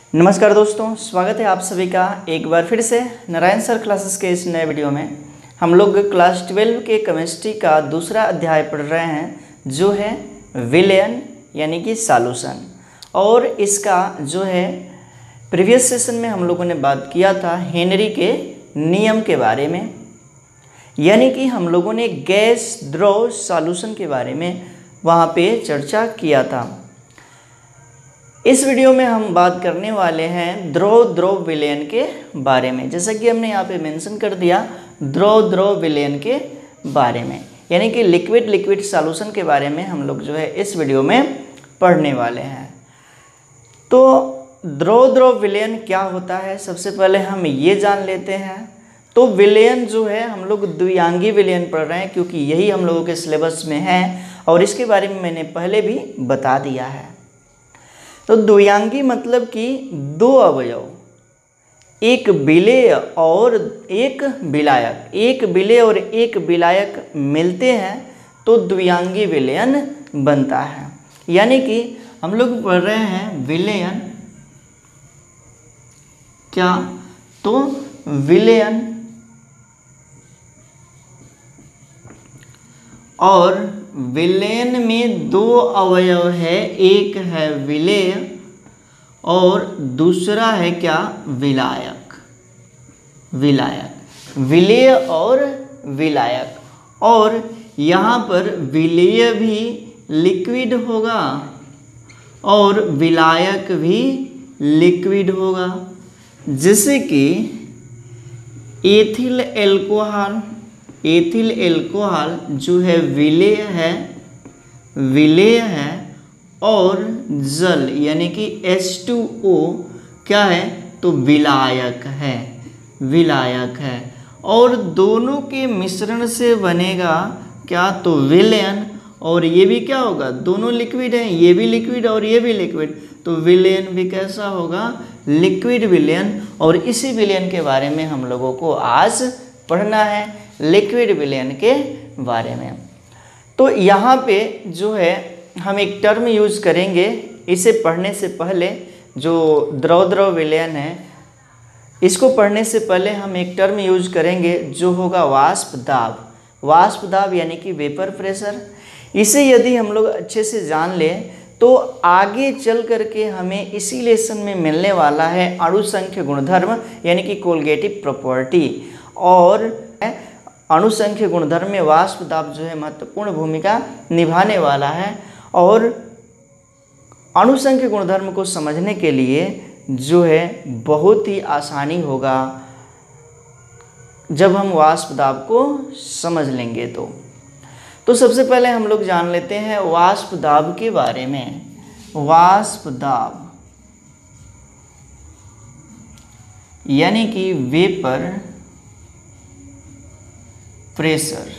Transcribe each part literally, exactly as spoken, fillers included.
नमस्कार दोस्तों, स्वागत है आप सभी का एक बार फिर से नारायण सर क्लासेस के इस नए वीडियो में। हम लोग क्लास ट्वेल्व के केमिस्ट्री का दूसरा अध्याय पढ़ रहे हैं जो है विलयन यानी कि सॉल्यूशन। और इसका जो है प्रीवियस सेशन में हम लोगों ने बात किया था हेनरी के नियम के बारे में, यानी कि हम लोगों ने गैस द्रव सॉल्यूशन के बारे में वहाँ पे चर्चा किया था। इस वीडियो में हम बात करने वाले हैं द्रव द्रव विलयन के बारे में, जैसा कि हमने यहाँ पे मेंशन कर दिया द्रव द्रव विलयन के बारे में, यानी कि लिक्विड लिक्विड सॉल्यूशन के बारे में हम लोग जो है इस वीडियो में पढ़ने वाले हैं। तो द्रव द्रव विलयन क्या होता है, सबसे पहले हम ये जान लेते हैं। तो विलयन जो है हम लोग द्विआंगी विलयन पढ़ रहे हैं क्योंकि यही हम लोगों के सिलेबस में है और इसके बारे में मैंने पहले भी बता दिया है। तो द्विआंगी मतलब कि दो अवयव, एक विलेय और एक विलायक, एक विलेय और एक विलायक मिलते हैं तो द्विआंगी विलयन बनता है। यानी कि हम लोग पढ़ रहे हैं विलयन क्या, तो विलयन और विलयन में दो अवयव है, एक है विलेय और दूसरा है क्या, विलायक। विलायक विलेय और विलायक, और यहाँ पर विलेय भी लिक्विड होगा और विलायक भी लिक्विड होगा। जैसे कि एथिल एल्कोहल, एथिल एल्कोहल जो है विलेय है, विलेय है और जल यानी कि एच टू ओ क्या है, तो विलायक है, विलायक है। और दोनों के मिश्रण से बनेगा क्या, तो विलयन। और ये भी क्या होगा, दोनों लिक्विड हैं, ये भी लिक्विड और ये भी लिक्विड, तो विलयन भी कैसा होगा, लिक्विड विलयन। और इसी विलयन के बारे में हम लोगों को आज पढ़ना है, लिक्विड विलयन के बारे में। तो यहाँ पे जो है हम एक टर्म यूज़ करेंगे, इसे पढ़ने से पहले जो द्रव द्रव विलयन है इसको पढ़ने से पहले हम एक टर्म यूज़ करेंगे जो होगा वाष्प दाब। वाष्प दाब यानी कि वेपर प्रेशर। इसे यदि हम लोग अच्छे से जान लें तो आगे चल करके हमें इसी लेसन में मिलने वाला है अणुसंख्य गुणधर्म यानी कि कोलगेटिव प्रॉपर्टी। और अणुसंख्य गुणधर्म में वाष्प दाब जो है महत्वपूर्ण भूमिका निभाने वाला है। और अणुसंख्य गुणधर्म को समझने के लिए जो है बहुत ही आसानी होगा जब हम वाष्प दाब को समझ लेंगे। तो तो सबसे पहले हम लोग जान लेते हैं वाष्प दाब के बारे में। वाष्प दाब यानी कि वेपर प्रेशर।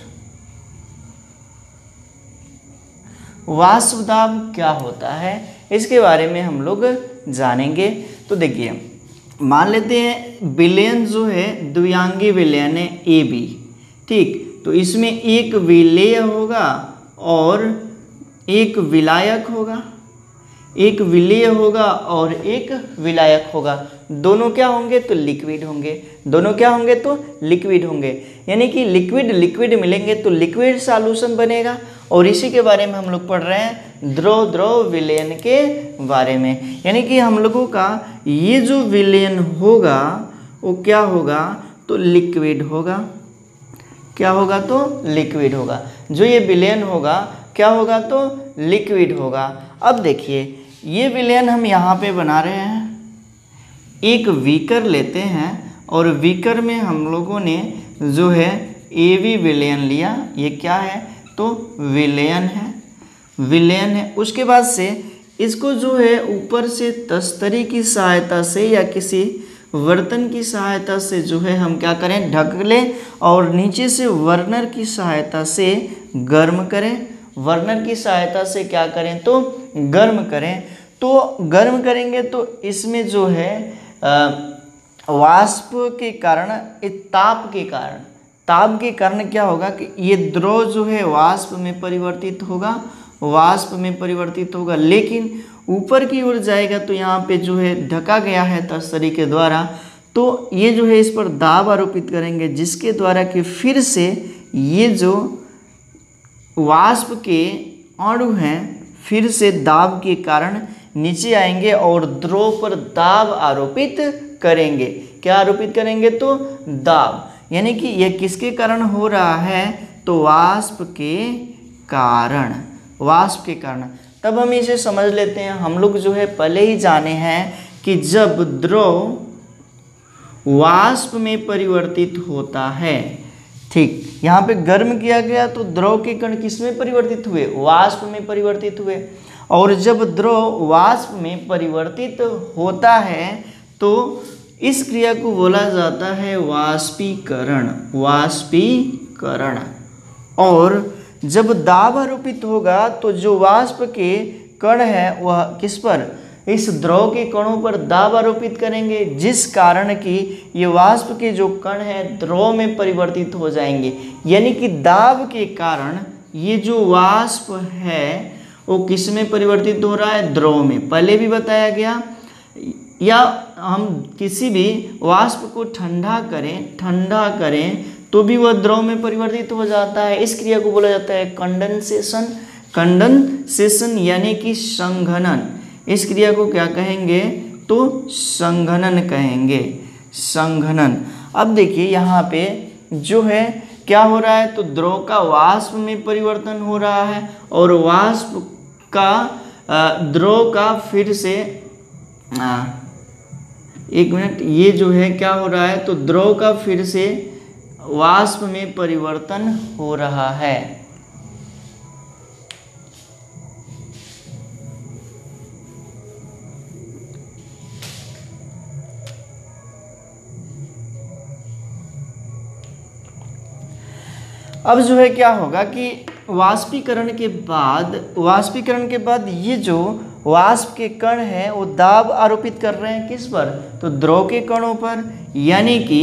वाष्प दाब क्या होता है इसके बारे में हम लोग जानेंगे। तो देखिए, मान लेते हैं विलयन जो है द्विआंगी विलयन है ए बी, ठीक। तो इसमें एक विलेय होगा और एक विलायक होगा, एक विलेय होगा और एक विलायक होगा। दोनों क्या होंगे, तो लिक्विड होंगे। दोनों क्या होंगे, तो लिक्विड होंगे। यानी कि लिक्विड लिक्विड मिलेंगे तो लिक्विड सॉल्यूशन बनेगा। और इसी के बारे में हम लोग पढ़ रहे हैं द्रव द्रव विलयन के बारे में। यानी कि हम लोगों का ये जो विलयन होगा वो क्या होगा, तो लिक्विड होगा। क्या होगा, तो लिक्विड होगा। जो ये विलयन होगा क्या होगा, तो लिक्विड होगा। अब देखिए ये विलयन हम यहाँ पे बना रहे हैं, एक बीकर लेते हैं और बीकर में हम लोगों ने जो है ए बी विलयन लिया। ये क्या है, तो विलयन है, विलयन है। उसके बाद से इसको जो है ऊपर से तस्तरी की सहायता से या किसी बर्तन की सहायता से जो है हम क्या करें, ढक लें और नीचे से बर्नर की सहायता से गर्म करें। बर्नर की सहायता से क्या करें, तो गर्म करें। तो गर्म करेंगे तो इसमें जो है वाष्प के कारण, ताप के कारण, ताप के कारण क्या होगा कि ये द्रव जो है वाष्प में परिवर्तित होगा, वाष्प में परिवर्तित होगा। लेकिन ऊपर की ओर जाएगा तो यहाँ पे जो है ढका गया है तस्तरी के द्वारा, तो ये जो है इस पर दाब आरोपित करेंगे, जिसके द्वारा कि फिर से ये जो वाष्प के अणु हैं फिर से दाब के कारण नीचे आएंगे और द्रव पर दाब आरोपित करेंगे। क्या आरोपित करेंगे? तो दाब। यानी कि यह किसके कारण हो रहा है? तो वाष्प के कारण, वाष्प के कारण। तब हम इसे समझ लेते हैं। हम लोग जो है पहले ही जाने हैं कि जब द्रव वाष्प में परिवर्तित होता है, ठीक, यहाँ पे गर्म किया गया तो द्रव के कण किस में परिवर्तित हुए? वाष्प में परिवर्तित हुए। और जब द्रव वाष्प में परिवर्तित होता है तो इस क्रिया को बोला जाता है वाष्पीकरण, वाष्पीकरण। और जब दाब आरोपित होगा तो जो वाष्प के कण है वह किस पर? इस द्रव के कणों पर दाब आरोपित करेंगे, जिस कारण कि ये वाष्प के जो कण है द्रव में परिवर्तित हो जाएंगे। यानी कि दाब के कारण ये जो वाष्प है वो किस में परिवर्तित हो रहा है? द्रव में। पहले भी बताया गया। या हम किसी भी वाष्प को ठंडा करें, ठंडा करें तो भी वह द्रव में परिवर्तित हो जाता है। इस क्रिया को बोला जाता है कंडेंसेशन, कंडेंसेशन यानी कि संघनन। इस क्रिया को क्या कहेंगे? तो संघनन कहेंगे, संघनन। अब देखिए यहाँ पे जो है क्या हो रहा है? तो द्रव का वाष्प में परिवर्तन हो रहा है और वाष्प का द्रव का फिर से आ, एक मिनट, ये जो है क्या हो रहा है? तो द्रव का फिर से वाष्प में परिवर्तन हो रहा है। अब जो है क्या होगा कि वाष्पीकरण के बाद, वाष्पीकरण के बाद ये जो वाष्प के कण हैं वो दाब आरोपित कर रहे हैं किस पर? तो द्रव के कणों पर। यानी कि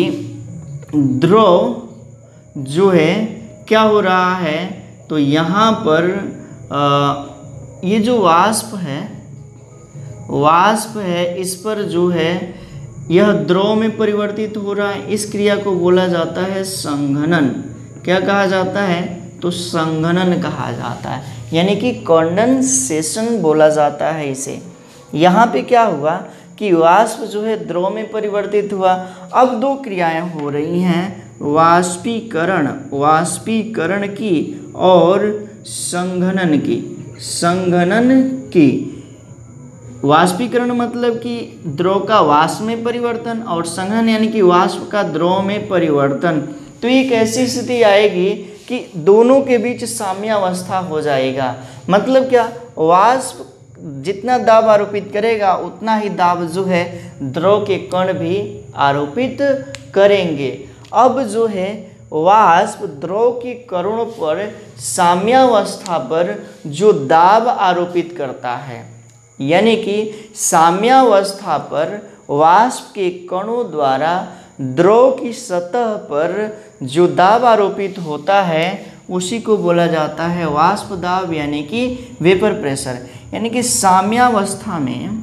द्रव जो है क्या हो रहा है? तो यहाँ पर आ, ये जो वाष्प है, वाष्प है इस पर जो है यह द्रव में परिवर्तित हो रहा है। इस क्रिया को बोला जाता है संघनन। क्या कहा जाता है? तो संघनन कहा जाता है, यानी कि कंडेंसेशन बोला जाता है इसे। यहाँ पे क्या हुआ कि वाष्प जो है द्रव में परिवर्तित हुआ। अब दो क्रियाएं हो रही हैं, वाष्पीकरण, वाष्पीकरण की और संघनन की, संघनन की। वाष्पीकरण मतलब कि द्रव का वाष्प में परिवर्तन और संघनन यानी कि वाष्प का द्रव में परिवर्तन। तो एक ऐसी स्थिति आएगी कि दोनों के बीच साम्यावस्था हो जाएगा। मतलब क्या? वाष्प जितना दाब आरोपित करेगा उतना ही दाब जो है द्रव के कण भी आरोपित करेंगे। अब जो है वाष्प द्रव के कणों पर साम्यावस्था पर जो दाब आरोपित करता है, यानी कि साम्यावस्था पर वाष्प के कणों द्वारा द्रव की सतह पर जो दाब आरोपित होता है उसी को बोला जाता है वाष्प दाब, यानी कि वेपर प्रेशर। यानी कि साम्यावस्था में,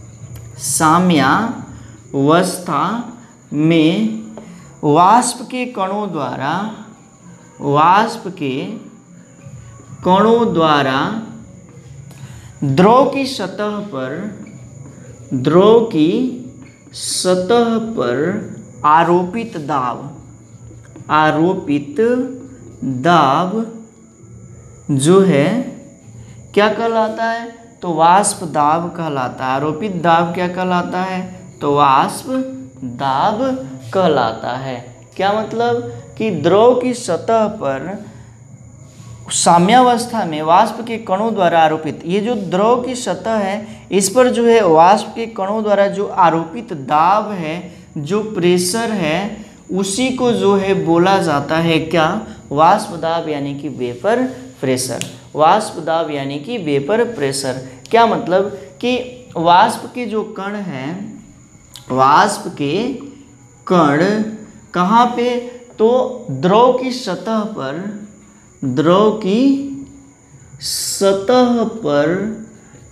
साम्यावस्था में वाष्प के कणों द्वारा, वाष्प के कणों द्वारा द्रव की सतह पर, द्रव की सतह पर आरोपित दाब, आरोपित दाब जो है क्या कहलाता है? तो वाष्प दाब कहलाता है। आरोपित दाब क्या कहलाता है? तो वाष्प दाब कहलाता है। क्या मतलब कि द्रव की सतह पर साम्यावस्था में वाष्प के कणों द्वारा आरोपित, ये जो द्रव की सतह है इस पर जो है वाष्प के कणों द्वारा जो आरोपित दाब है, जो प्रेशर है, उसी को जो है बोला जाता है क्या? वाष्प दाब यानी कि वेपर प्रेशर। वाष्प दाब यानी कि वेपर प्रेशर। क्या मतलब कि वाष्प के जो कण हैं, वाष्प के कण कहाँ पे? तो द्रव की सतह पर, द्रव की सतह पर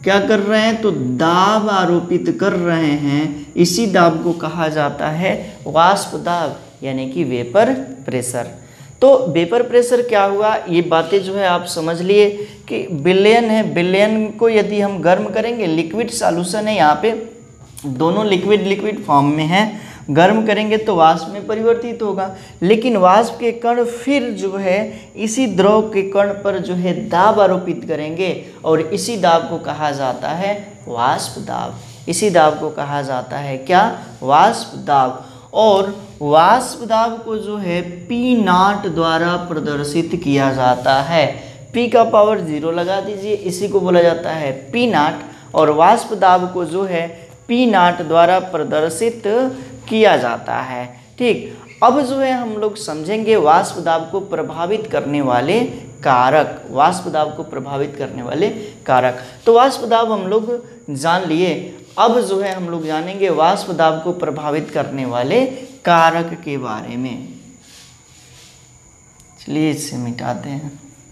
क्या कर रहे हैं, तो दाब आरोपित कर रहे हैं, इसी दाब को कहा जाता है वाष्प दाब यानी कि वेपर प्रेशर। तो वेपर प्रेशर क्या हुआ, ये बातें जो है आप समझ लिए कि विलयन है, विलयन को यदि हम गर्म करेंगे, लिक्विड सॉल्यूशन है यहाँ पे, दोनों लिक्विड लिक्विड फॉर्म में है, गर्म करेंगे तो वाष्प में परिवर्तित होगा, लेकिन वाष्प के कण फिर जो है इसी द्रव के कण पर जो है दाब आरोपित करेंगे और इसी दाब को कहा जाता है वाष्प दाब। इसी दाब को कहा जाता है क्या, वाष्प दाब। और वाष्प दाब को जो है पी नाट द्वारा प्रदर्शित किया जाता है। पी का पावर जीरो लगा दीजिए, इसी को बोला जाता है पी नाट। और वाष्प दाब को जो है पी नाट द्वारा प्रदर्शित किया जाता है। ठीक, अब जो है हम लोग समझेंगे वाष्प दाब को प्रभावित करने वाले कारक, वाष्प दाब को प्रभावित करने वाले कारक। तो वाष्प दाब हम लोग जान लिए, अब जो है हम लोग जानेंगे वाष्प दाब को प्रभावित करने वाले कारक के बारे में। चलिए इसे मिटाते हैं।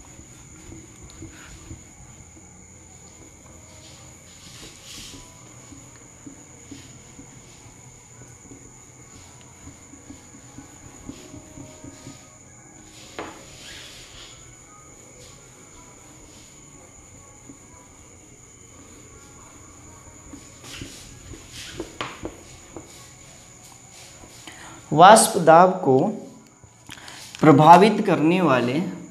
वाष्प दाब को प्रभावित करने वाले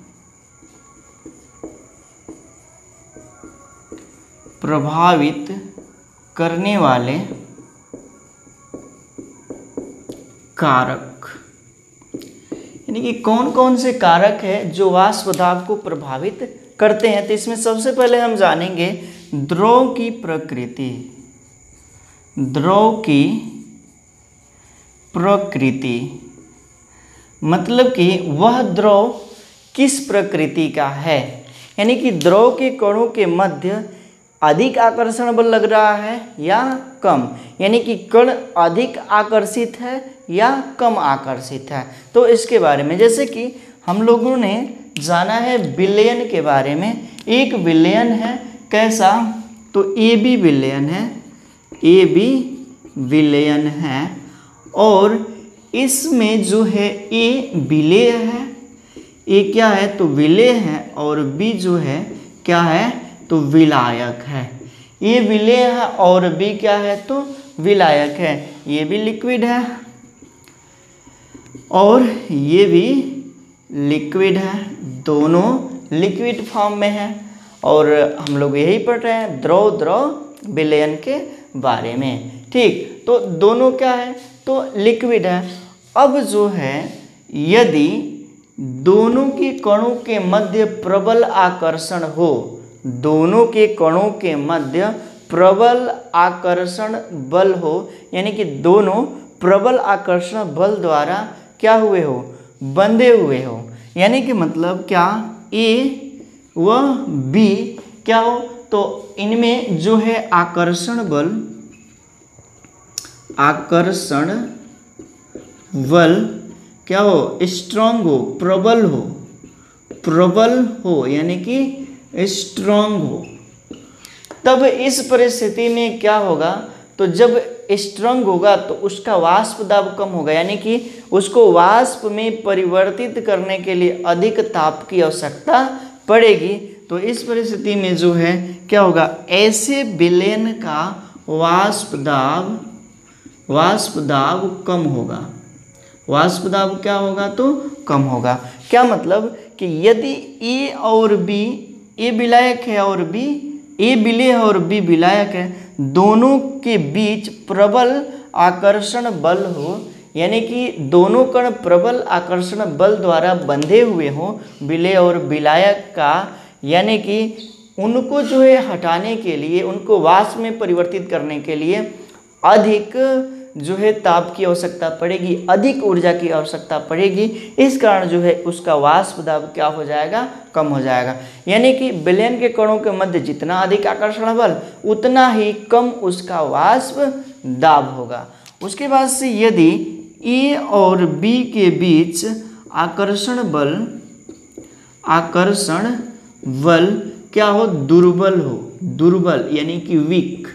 प्रभावित करने वाले कारक, यानी कि कौन कौन से कारक है जो वाष्प दाब को प्रभावित करते हैं। तो इसमें सबसे पहले हम जानेंगे द्रव की प्रकृति। द्रव की प्रकृति मतलब कि वह द्रव किस प्रकृति का है, यानी कि द्रव के कणों के मध्य अधिक आकर्षण बल लग रहा है या कम, यानी कि कण अधिक आकर्षित है या कम आकर्षित है। तो इसके बारे में जैसे कि हम लोगों ने जाना है विलयन के बारे में। एक विलयन है कैसा, तो ए बी विलयन है, ए बी विलयन है और इसमें जो है ए विलेय है, ए क्या है तो विलेय है और बी जो है क्या है तो विलायक है। ये विलेय है और बी क्या है तो विलायक है। ये भी लिक्विड है और ये भी लिक्विड है, दोनों लिक्विड फॉर्म में है। और हम लोग यही पढ़ रहे हैं द्रव द्रव विलयन के बारे में। ठीक, तो दोनों क्या है तो लिक्विड है। अब जो है यदि दोनों के कणों के मध्य प्रबल आकर्षण हो, दोनों के कणों के मध्य प्रबल आकर्षण बल हो, यानी कि दोनों प्रबल आकर्षण बल द्वारा क्या हुए हो, बंधे हुए हो, यानी कि मतलब क्या ए व बी क्या हो तो इनमें जो है आकर्षण बल आकर्षण बल क्या हो, स्ट्रांग हो, प्रबल हो, प्रबल हो यानी कि स्ट्रांग हो। तब इस परिस्थिति में क्या होगा, तो जब स्ट्रांग होगा तो उसका वाष्प दाब कम होगा, यानी कि उसको वाष्प में परिवर्तित करने के लिए अधिक ताप की आवश्यकता पड़ेगी। तो इस परिस्थिति में जो है क्या होगा, ऐसे विलयन का वाष्प दाब वाष्प दाब कम होगा, वाष्प दाब क्या होगा तो कम होगा। क्या मतलब कि यदि ए और बी, ए विलायक है और बी ए विलेय है और बी विलायक है, दोनों के बीच प्रबल आकर्षण बल हो, यानी कि दोनों कण प्रबल आकर्षण बल द्वारा बंधे हुए हों विलेय और विलायक का, यानी कि उनको जो है हटाने के लिए, उनको वाष्प में परिवर्तित करने के लिए अधिक जो है ताप की आवश्यकता पड़ेगी, अधिक ऊर्जा की आवश्यकता पड़ेगी। इस कारण जो है उसका वाष्प दाब क्या हो जाएगा, कम हो जाएगा। यानी कि विलयन के कणों के मध्य जितना अधिक आकर्षण बल उतना ही कम उसका वाष्प दाब होगा। उसके बाद से यदि ए और बी के बीच आकर्षण बल आकर्षण बल क्या हो, दुर्बल हो, दुर्बल यानी कि वीक,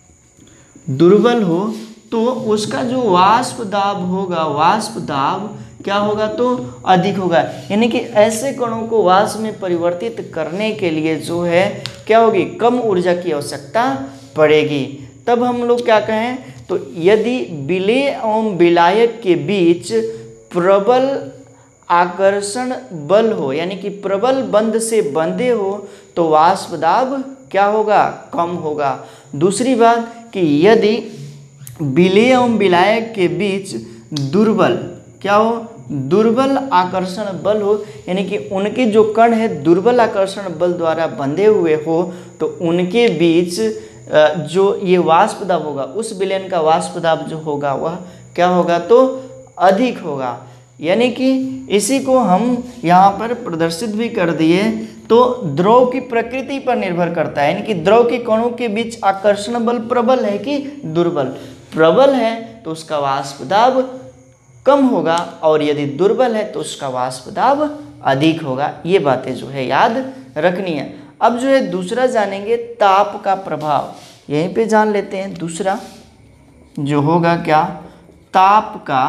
दुर्बल हो तो उसका जो वाष्प दाब होगा, वाष्प दाब क्या होगा तो अधिक होगा। यानी कि ऐसे कणों को वाष्प में परिवर्तित करने के लिए जो है क्या होगी, कम ऊर्जा की आवश्यकता पड़ेगी। तब हम लोग क्या कहें, तो यदि विलेय एवं विलायक के बीच प्रबल आकर्षण बल हो, यानी कि प्रबल बंध से बंधे हो, तो वाष्प दाब क्या होगा, कम होगा। दूसरी बात कि यदि विलेय एवं विलायक के बीच दुर्बल क्या हो, दुर्बल आकर्षण बल हो, यानी कि उनके जो कण है दुर्बल आकर्षण बल द्वारा बंधे हुए हो, तो उनके बीच जो ये वाष्प दाब होगा, उस विलयन का वाष्प दाब जो होगा वह क्या होगा तो अधिक होगा। यानी कि इसी को हम यहाँ पर प्रदर्शित भी कर दिए। तो द्रव की प्रकृति पर निर्भर करता है, यानी कि द्रव के कणों के बीच आकर्षण बल प्रबल है कि दुर्बल। प्रबल है तो उसका वाष्प दाब कम होगा, और यदि दुर्बल है तो उसका वाष्प दाब अधिक होगा। ये बातें जो है याद रखनी है। अब जो है दूसरा जानेंगे ताप का प्रभाव, यहीं पे जान लेते हैं। दूसरा जो होगा क्या, ताप का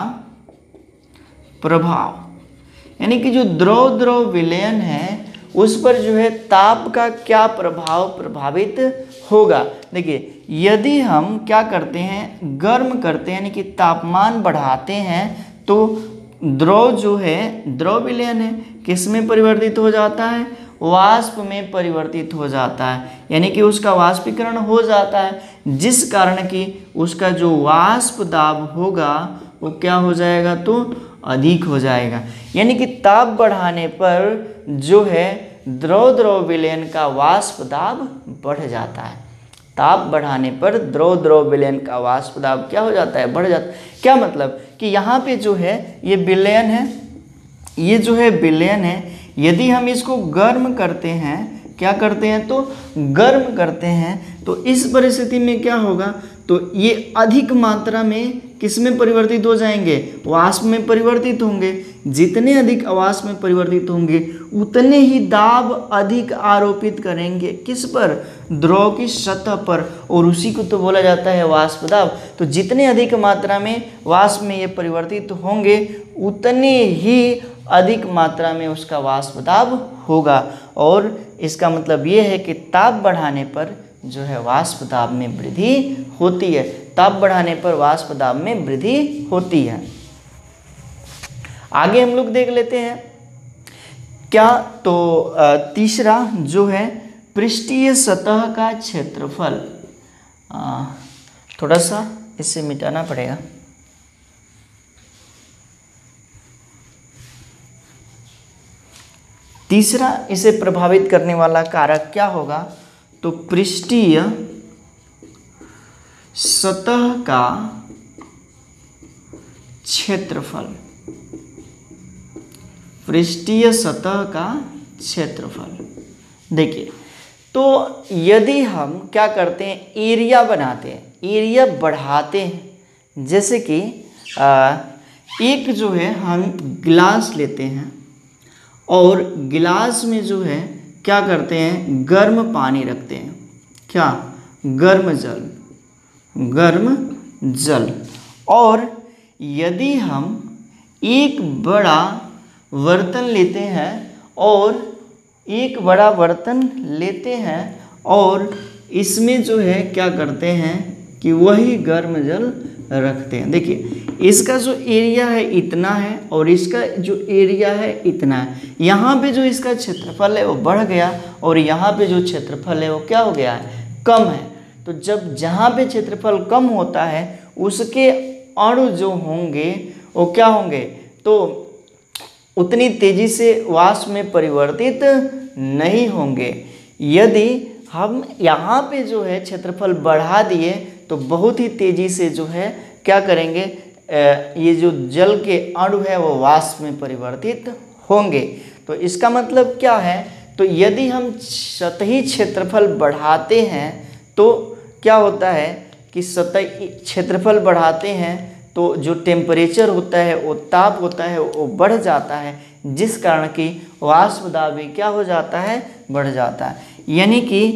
प्रभाव, यानी कि जो द्रव द्रव विलयन है उस पर जो है ताप का क्या प्रभाव प्रभावित होगा। देखिए यदि हम क्या करते हैं, गर्म करते हैं यानी कि तापमान बढ़ाते हैं, तो द्रव जो है द्रव विलयन है किस में परिवर्तित हो जाता है, वाष्प में परिवर्तित हो जाता है, यानी कि उसका वाष्पीकरण हो जाता है, जिस कारण कि उसका जो वाष्प दाब होगा वो क्या हो जाएगा तो अधिक हो जाएगा। यानी कि ताप बढ़ाने पर जो है द्रव द्रव विलयन का वाष्प दाब बढ़ जाता है। ताप बढ़ाने पर द्रव द्रव विलयन का वाष्प दाब क्या हो जाता है, बढ़ जाता है। क्या मतलब कि यहाँ पे जो है ये विलयन है, ये जो है विलयन है, यदि हम इसको गर्म करते हैं, क्या करते हैं तो गर्म करते हैं, तो इस परिस्थिति में क्या होगा, तो ये अधिक मात्रा में किस में परिवर्तित हो जाएंगे, वाष्प में परिवर्तित होंगे। जितने अधिक वाष्प में परिवर्तित होंगे उतने ही दाब अधिक आरोपित करेंगे किस पर, द्रव की सतह पर, और उसी को तो बोला जाता है वाष्प दाब। तो जितने अधिक मात्रा में वाष्प में ये परिवर्तित होंगे उतने ही अधिक मात्रा में उसका वाष्प दाब होगा। और इसका मतलब ये है कि ताप बढ़ाने पर जो है वाष्प दाब में वृद्धि होती है, ताप बढ़ाने पर वाष्प दाब में वृद्धि होती है। आगे हम लोग देख लेते हैं क्या, तो तीसरा जो है पृष्ठीय सतह का क्षेत्रफल, थोड़ा सा इसे मिटाना पड़ेगा। तीसरा इसे प्रभावित करने वाला कारक क्या होगा, तो पृष्ठीय सतह का क्षेत्रफल, पृष्ठीय सतह का क्षेत्रफल। देखिए तो यदि हम क्या करते हैं, एरिया बनाते हैं, एरिया बढ़ाते हैं, जैसे कि आ, एक जो है हम गिलास लेते हैं और गिलास में जो है क्या करते हैं, गर्म पानी रखते हैं, क्या गर्म जल, गर्म जल। और यदि हम एक बड़ा बर्तन लेते हैं और एक बड़ा बर्तन लेते हैं और इसमें जो है क्या करते हैं कि वही गर्म जल रखते हैं। देखिए इसका जो एरिया है इतना है और इसका जो एरिया है इतना है। यहाँ पे जो इसका क्षेत्रफल है वो बढ़ गया और यहाँ पे जो क्षेत्रफल है वो क्या हो गया है, कम है। तो जब जहाँ पे क्षेत्रफल कम होता है उसके अणु जो होंगे वो क्या होंगे, तो उतनी तेजी से वाष्प में परिवर्तित नहीं होंगे। यदि हम यहाँ पे जो है क्षेत्रफल बढ़ा दिए तो बहुत ही तेजी से जो है क्या करेंगे, ये जो जल के अणु है वो वाष्प में परिवर्तित होंगे। तो इसका मतलब क्या है, तो यदि हम सतही क्षेत्रफल बढ़ाते हैं तो क्या होता है कि सतही क्षेत्रफल बढ़ाते हैं तो जो टेम्परेचर होता है वो ताप होता है वो बढ़ जाता है, जिस कारण कि वाष्प दाब भी क्या हो जाता है, बढ़ जाता है। यानी कि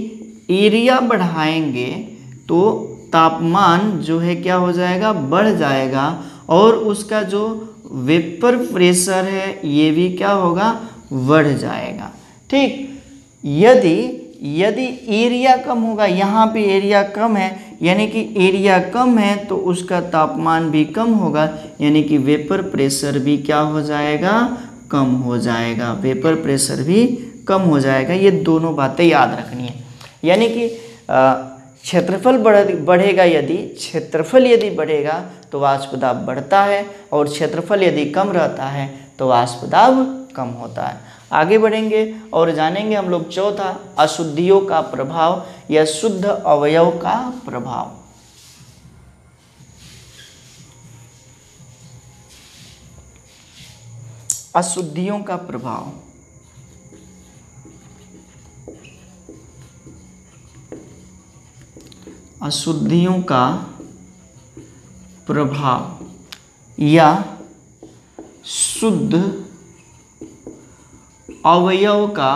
एरिया बढ़ाएंगे तो तापमान जो है क्या हो जाएगा, बढ़ जाएगा, और उसका जो वेपर प्रेशर है ये भी क्या होगा, बढ़ जाएगा। ठीक, यदि यदि एरिया कम होगा, यहाँ पे एरिया कम है, यानी कि एरिया कम है तो उसका तापमान भी कम होगा, यानी कि वेपर प्रेशर भी क्या हो जाएगा, कम हो जाएगा, वेपर प्रेशर भी कम हो जाएगा। ये दोनों बातें याद रखनी है। यानी कि क्षेत्रफल बढ़ बढ़ेगा, यदि क्षेत्रफल यदि बढ़ेगा तो वाष्प दाब बढ़ता है, और क्षेत्रफल यदि कम रहता है तो वाष्प दाब कम होता है। आगे बढ़ेंगे और जानेंगे हम लोग चौथा, अशुद्धियों का प्रभाव या शुद्ध अवयव का प्रभाव। अशुद्धियों का प्रभाव। अशुद्धियों का प्रभाव या शुद्ध अवयव का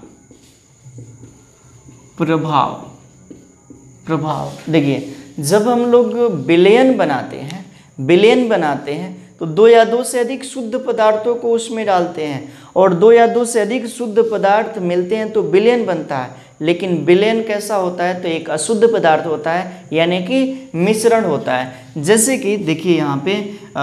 प्रभाव। प्रभाव देखिए, जब हम लोग विलयन बनाते हैं विलयन बनाते हैं तो दो या दो से अधिक शुद्ध पदार्थों को उसमें डालते हैं, और दो या दो से अधिक शुद्ध पदार्थ मिलते हैं तो विलयन बनता है। लेकिन विलयन कैसा होता है, तो एक अशुद्ध पदार्थ होता है, यानी कि मिश्रण होता है। जैसे कि देखिए यहाँ पे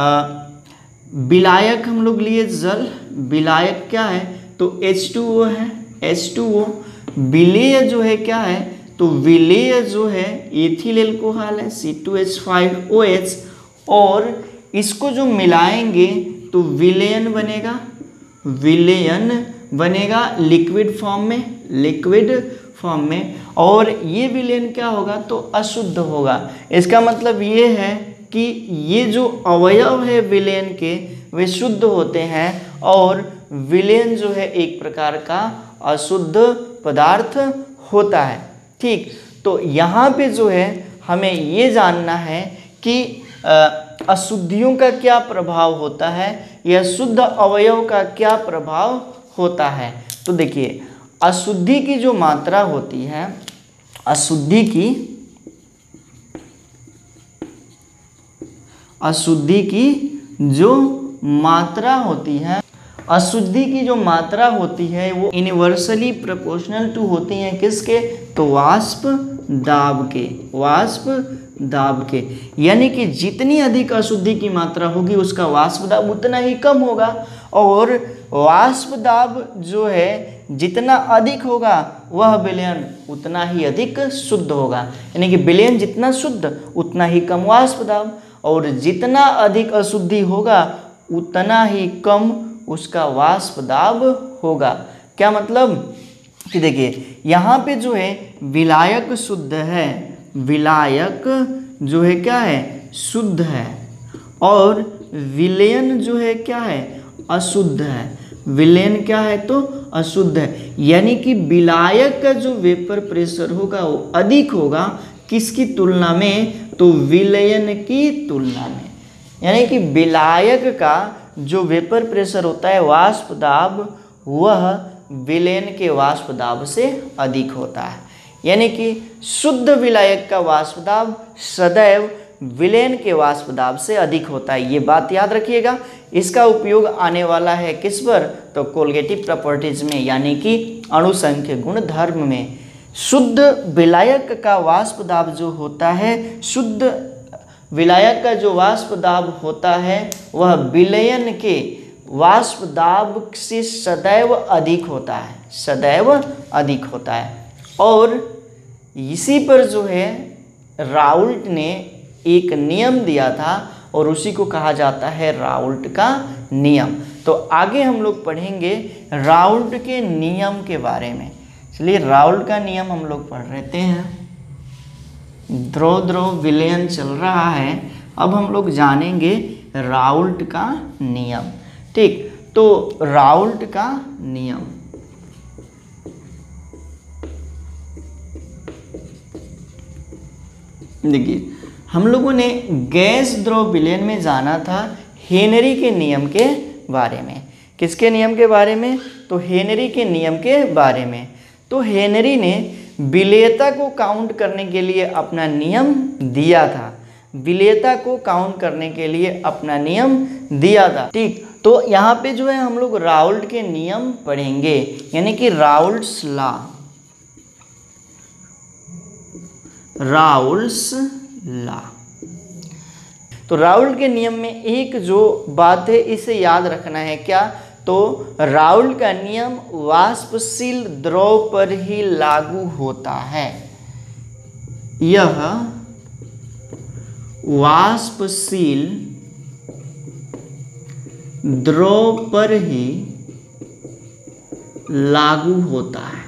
विलायक हम लोग लिए जल, विलायक क्या है, तो एच टू ओ है, एच टू ओ। विलेय जो है क्या है, तो विलेय जो है एथिल एल्कोहल है, C two H five O H, और इसको जो मिलाएंगे तो विलयन बनेगा, विलयन बनेगा लिक्विड फॉर्म में, लिक्विड फॉर्म में। और ये विलयन क्या होगा, तो अशुद्ध होगा। इसका मतलब ये है कि ये जो अवयव है विलयन के वे शुद्ध होते हैं, और विलयन जो है एक प्रकार का अशुद्ध पदार्थ होता है। ठीक, तो यहाँ पे जो है हमें ये जानना है कि अशुद्धियों का क्या प्रभाव होता है या शुद्ध अवयव का क्या प्रभाव होता है। तो देखिए, अशुद्धि की जो मात्रा होती है, अशुद्धि की अशुद्धि की जो मात्रा होती है अशुद्धि की जो मात्रा होती है वो इनवर्सली प्रोपोर्शनल टू होती है किसके, तो वाष्प दाब के, वाष्प दाब के। यानी कि जितनी अधिक अशुद्धि की मात्रा होगी उसका वाष्प दाब उतना ही कम होगा, और वाष्प दाब जो है जितना अधिक होगा वह विलयन उतना ही अधिक शुद्ध होगा। यानी कि विलयन जितना शुद्ध उतना ही कम वाष्प दाब, और जितना अधिक अशुद्धि होगा उतना ही कम उसका वाष्प दाब होगा। क्या मतलब कि देखिए यहाँ पे जो है विलायक शुद्ध है, विलायक जो है क्या है, शुद्ध है, और विलयन जो है क्या है, अशुद्ध है। विलयन क्या है, तो अशुद्ध है। यानी कि विलायक का जो वेपर प्रेशर होगा वो अधिक होगा किसकी तुलना में, तो विलयन की तुलना में। यानी कि विलायक का जो वेपर प्रेशर होता है, वाष्प दाब, वह विलयन के वाष्प दाब से अधिक होता है। यानी कि शुद्ध विलायक का वाष्प दाब सदैव विलयन के वाष्प दाब से अधिक होता है। ये बात याद रखिएगा। इसका उपयोग आने वाला है किस पर, तो कोलगेटिव प्रॉपर्टीज में, यानी कि अणुसंख्य गुण धर्म में। शुद्ध विलायक का वाष्प दाब जो होता है, शुद्ध विलायक का जो वाष्प दाब होता है वह विलयन के वाष्प दाब से सदैव अधिक होता है, सदैव अधिक होता है। और इसी पर जो है राउल्ट ने एक नियम दिया था और उसी को कहा जाता है राउल्ट का नियम। तो आगे हम लोग पढ़ेंगे राउल्ट के नियम के बारे में। चलिए राउल्ट का नियम हम लोग पढ़ लेते हैं। द्रव द्रव विलयन चल रहा है, अब हम लोग जानेंगे राउल्ट का नियम। ठीक, तो राउल्ट का नियम, देखिए हम लोगों ने गैस द्रव विलयन में जाना था हेनरी के नियम के बारे में। किसके नियम के बारे में, तो हेनरी के नियम के बारे में। तो हेनरी ने विलेयता को काउंट करने के लिए अपना नियम दिया था, विलेयता को काउंट करने के लिए अपना नियम दिया था। ठीक, तो यहाँ पे जो है हम लोग राउल्ट के नियम पढ़ेंगे, यानी कि राउल्ट्स लॉ, राउल्ट्स लॉ। तो राउल्ट के नियम में एक जो बात है इसे याद रखना है, क्या? तो राउल्ट का नियम वाष्पशील द्रव पर ही लागू होता है। यह वाष्पशील द्रव पर ही लागू होता है।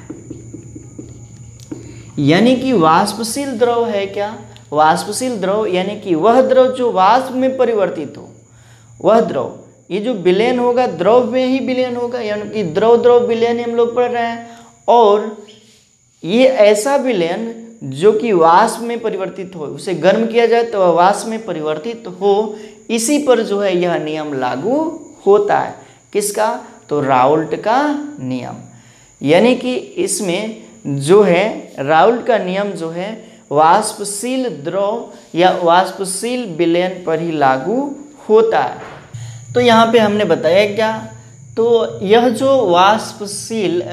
यानी कि वाष्पशील द्रव है क्या? वाष्पशील द्रव यानी कि वह द्रव जो वाष्प में परिवर्तित हो, वह द्रव, ये जो विलयन होगा द्रव में ही विलयन होगा, यानी कि द्रव द्रव विलयन हम लोग पढ़ रहे हैं। और ये ऐसा विलयन जो कि वाष्प में परिवर्तित हो, उसे गर्म किया जाए तो वह वाष्प में परिवर्तित हो, इसी पर जो है यह नियम लागू होता है। किसका? तो राउल्ट का नियम। यानी कि इसमें जो है राउल्ट का नियम जो है वाष्पशील द्रव या वाष्पशील विलयन पर ही लागू होता है। तो यहाँ पे हमने बताया क्या? तो यह जो वाष्पशील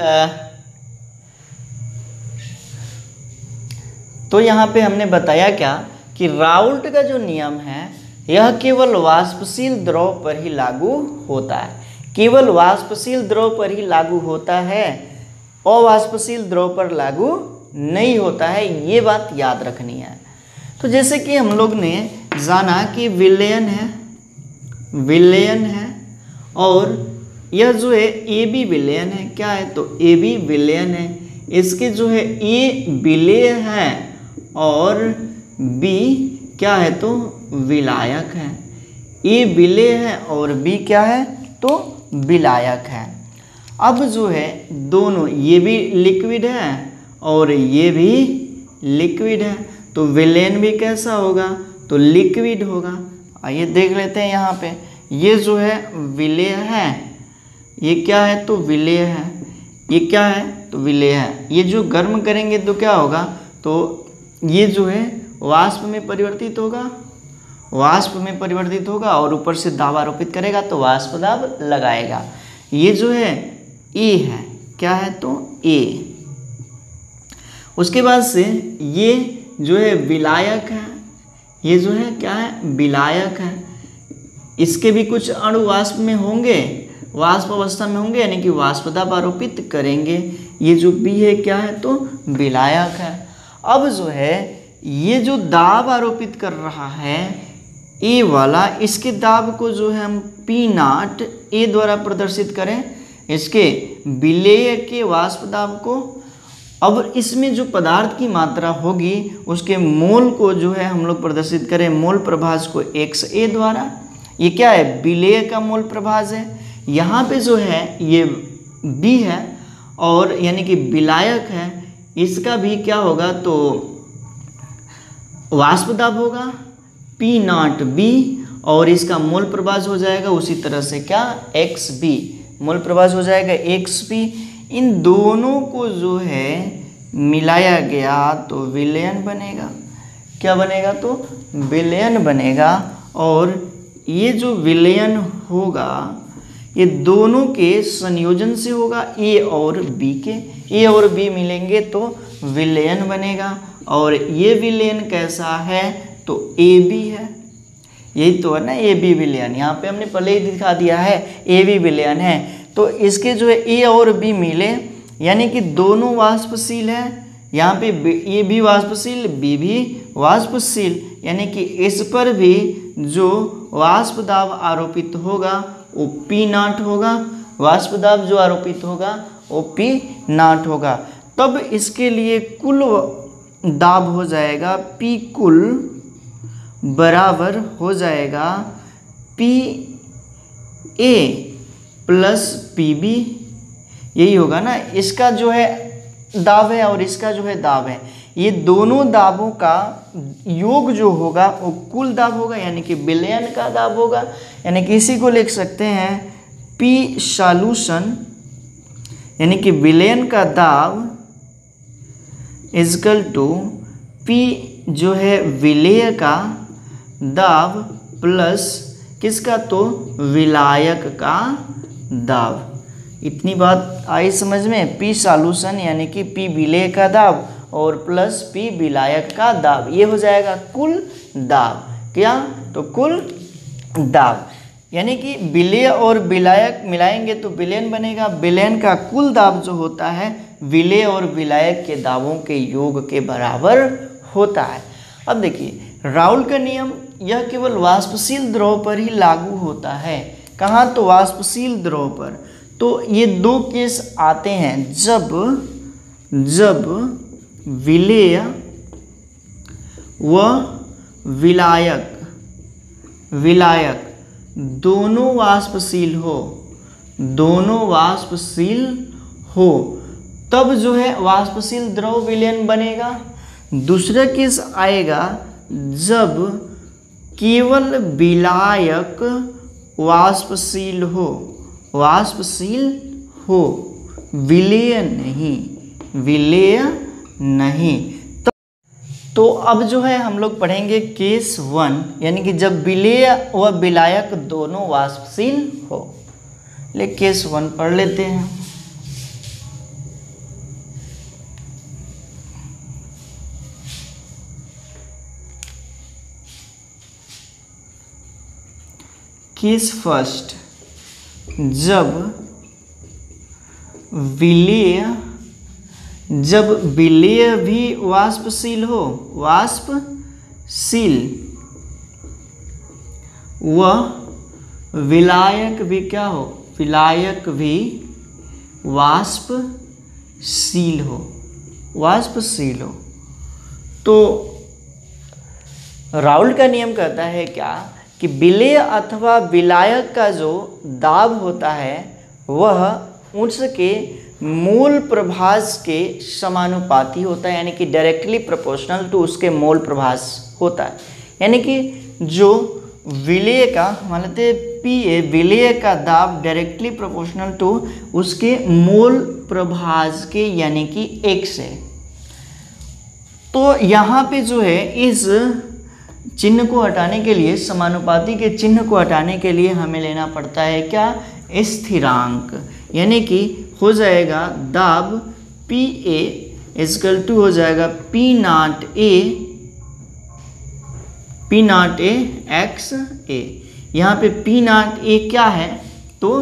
तो यहाँ पे हमने बताया क्या कि राउल्ट का जो नियम है यह केवल वाष्पशील द्रव पर ही लागू होता है, केवल वाष्पशील द्रव पर ही लागू होता है, अवाष्पशील द्रव पर लागू नहीं होता है। ये बात याद रखनी है। तो जैसे कि हम लोग ने जाना कि विलयन है, विलयन है, और यह जो है ए बी विलयन है, क्या है? तो ए बी विलयन है। इसके जो है ए विलेय है और बी क्या है? तो विलायक है। ए विलेय है और बी क्या है? तो विलायक है। अब जो है दोनों, ये भी लिक्विड है और ये भी लिक्विड है, तो विलयन भी कैसा होगा? तो लिक्विड होगा। आइए देख लेते हैं यहाँ पे, ये जो है विलेय है, ये क्या है? तो विलेय है। ये क्या है? तो विलेय है। ये जो गर्म करेंगे तो क्या होगा? तो ये जो है वाष्प में परिवर्तित होगा, वाष्प में परिवर्तित होगा और ऊपर से दाब आरोपित करेगा तो वाष्प दाब लगाएगा। ये जो है ए है, क्या है? तो ए। उसके बाद से ये जो है विलायक है, ये जो है क्या है? विलायक है। इसके भी कुछ अणु वाष्प में होंगे, वाष्प अवस्था में होंगे, यानी कि वाष्प दाब आरोपित करेंगे। ये जो बी है क्या है? तो विलायक है। अब जो है ये जो दाब आरोपित कर रहा है ए वाला, इसके दाब को जो है हम पी नाट ए द्वारा प्रदर्शित करें, इसके विलेय के वाष्प दाब को। अब इसमें जो पदार्थ की मात्रा होगी उसके मोल को जो है हम लोग प्रदर्शित करें मोल प्रभाज को एक्स ए द्वारा। ये क्या है? विलेय का मोल प्रभाज है। यहाँ पे जो है ये बी है और यानी कि विलायक है, इसका भी क्या होगा? तो वाष्प दाब होगा पी नॉट बी और इसका मोल प्रभाज हो जाएगा उसी तरह से क्या? एक्स बी, मोल प्रभाज हो जाएगा एक्स बी। इन दोनों को जो है मिलाया गया तो विलयन बनेगा। क्या बनेगा? तो विलयन बनेगा। और ये जो विलयन होगा ये दोनों के संयोजन से होगा, ए और बी के। ए और बी मिलेंगे तो विलयन बनेगा। और ये विलयन कैसा है? तो ए बी है। यही तो है ना ए बी विलयन, यहाँ पे हमने पहले ही दिखा दिया है ए बी विलयन है। तो इसके जो है ए और बी मिले यानी कि दोनों वाष्पशील है। यहाँ पे ए भी वाष्पशील, बी भी वाष्पशील, यानी कि इस पर भी जो वाष्प दाब आरोपित होगा वो पी नाट होगा, वाष्प दाब जो आरोपित होगा वो पी नाट होगा। तब इसके लिए कुल दाब हो जाएगा पी कुल बराबर हो जाएगा P A plus P B. यही होगा ना, इसका जो है दाब है और इसका जो है दाब है, ये दोनों दाबों का योग जो होगा वो कुल दाब होगा, यानी कि विलयन का दाब होगा। यानी कि इसी को लिख सकते हैं पी सॉल्यूशन, यानी कि विलयन का दाब इजकल टू पी जो है विलेय का दाब प्लस किसका, तो विलायक का दाब। इतनी बात आई समझ में। पी सॉल्यूशन यानी कि पी विलेय का दाब और प्लस पी विलायक का दाब, ये हो जाएगा कुल दाब। क्या, तो कुल दाब यानी कि विलेय और विलायक मिलाएंगे तो विलयन बनेगा। विलयन का कुल दाब जो होता है विलेय और विलायक के दाबों के योग के बराबर होता है। अब देखिए राउल का नियम यह केवल वाष्पशील द्रव पर ही लागू होता है। कहाँ, तो वाष्पशील द्रव पर। तो ये दो केस आते हैं जब जब विलेय व विलायक विलायक दोनों वाष्पशील हो दोनों वाष्पशील हो तब जो है वाष्पशील द्रव विलयन बनेगा। दूसरा केस आएगा जब केवल विलायक वाष्पशील हो वाष्पशील हो विलेय नहीं विलेय नहीं। तो, तो अब जो है हम लोग पढ़ेंगे केस वन, यानी कि जब विलेय व विलायक दोनों वाष्पशील हो। ले केस वन पढ़ लेते हैं। केस फर्स्ट, जब विलेय जब विलेय भी वाष्पशील हो वाष्पशील व विलायक भी क्या हो विलायक भी वाष्पशील हो वाष्पशील हो तो राउल का नियम कहता है क्या कि विलेय अथवा विलायक का जो दाब होता है वह उसके मूल प्रभास के समानुपाती होता है, यानी कि डायरेक्टली प्रोपोर्शनल टू उसके मूल प्रभास होता है। यानी कि जो विलेय का मान लेते हैं पी ए विलेय का दाब डायरेक्टली प्रोपोर्शनल टू उसके मूल प्रभास के यानी कि एक से। तो यहाँ पे जो है इस चिन्ह को हटाने के लिए समानुपाती के चिन्ह को हटाने के लिए हमें लेना पड़ता है क्या स्थिरांक, यानी कि हो जाएगा दाब पी ए इजकल टू हो जाएगा P naught A P naught A X A. यहाँ पे पी नाट ए क्या है तो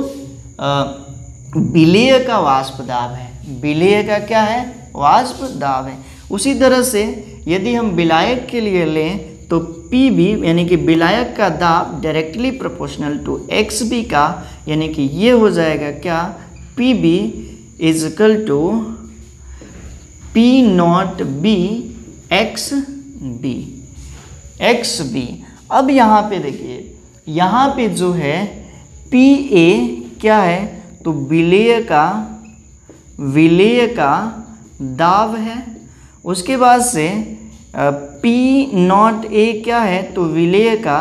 विलेय का वाष्प दाब है विलेय का क्या है वाष्प दाब है। उसी तरह से यदि हम विलायक के लिए लें तो पी बी यानी कि विलायक का दाब directly proportional to X B का, यानी कि ये हो जाएगा क्या P B is equal to P naught B X B X B. अब यहाँ पे देखिए यहाँ पे जो है पी ए क्या है तो विलेय का विलेय का दाब है। उसके बाद से पी नॉट ए क्या है तो विलेय का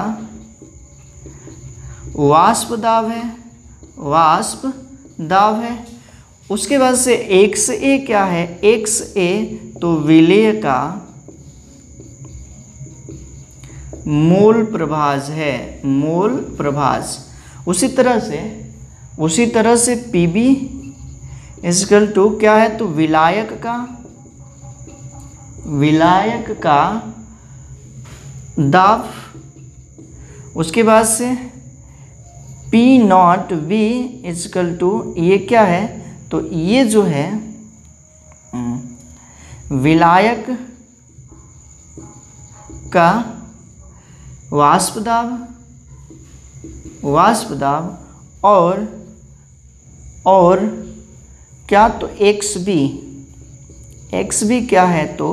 वाष्प दाब है वाष्प दाब है। उसके बाद से एक्स ए क्या है एक्स ए तो विलेय का मूल प्रभास है मूल प्रभास। उसी तरह से उसी तरह से पी बी इजकल टू क्या है तो विलायक का विलायक का दाब। उसके बाद से P naught V is equal to ये क्या है तो ये जो है विलायक का वाष्प दाब वाष्प दाब और और क्या तो एक्स बी एक्स बी क्या है तो